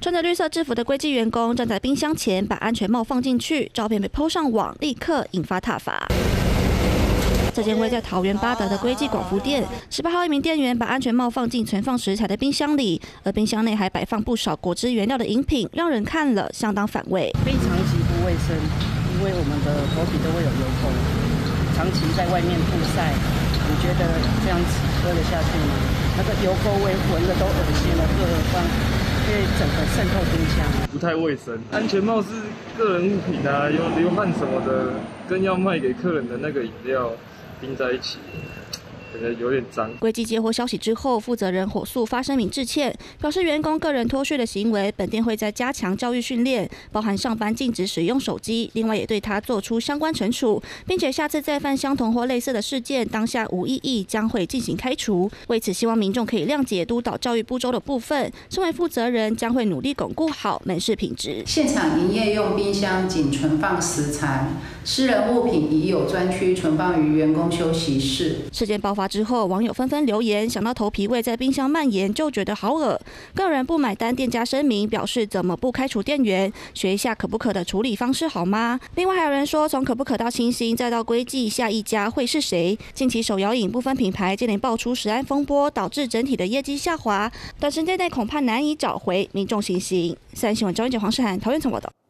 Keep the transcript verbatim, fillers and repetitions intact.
穿着绿色制服的归记员工站在冰箱前，把安全帽放进去，照片被 po 上网，立刻引发挞伐。这间位在桃园八德的归记广福店，十八号一名店员把安全帽放进存放食材的冰箱里，而冰箱内还摆放不少果汁原料的饮品，让人看了相当反胃。 非常极不卫生，因为我们的头皮都会有油垢，长期在外面曝晒，你觉得这样子喝得下去吗？那个油垢味闻了都恶心了，更何况因为整个渗透冰箱， 不太卫生。安全帽是个人物品啊，有流汗什么的，跟要卖给客人的那个饮料冰在一起，可能有点脏。 归记接获消息之后，负责人火速发声明致歉，表示员工个人脱序的行为，本店会在加强教育训练，包含上班禁止使用手机，另外也对他做出相关惩处，并且下次再犯相同或类似的事件，当下无异议，将会进行开除。为此，希望民众可以谅解督导教育步骤的部分，身为负责人将会努力巩固好门市品质。 现场营业用冰箱仅存放食材，私人物品已有专区存放于员工休息室。 事件爆发之后，网友纷纷留言，想到头皮味在冰箱蔓延就觉得好恶。更有人不买单，店家声明表示怎么不开除店员，学一下可不可的处理方式好吗？另外还有人说，从可不可到清新再到归记，下一家会是谁？近期手摇饮部分品牌接连爆出食安风波，导致整体的业绩下滑，短时间内恐怕难以找回民众信心。三立新闻张玉姐、黄世涵桃园从报道。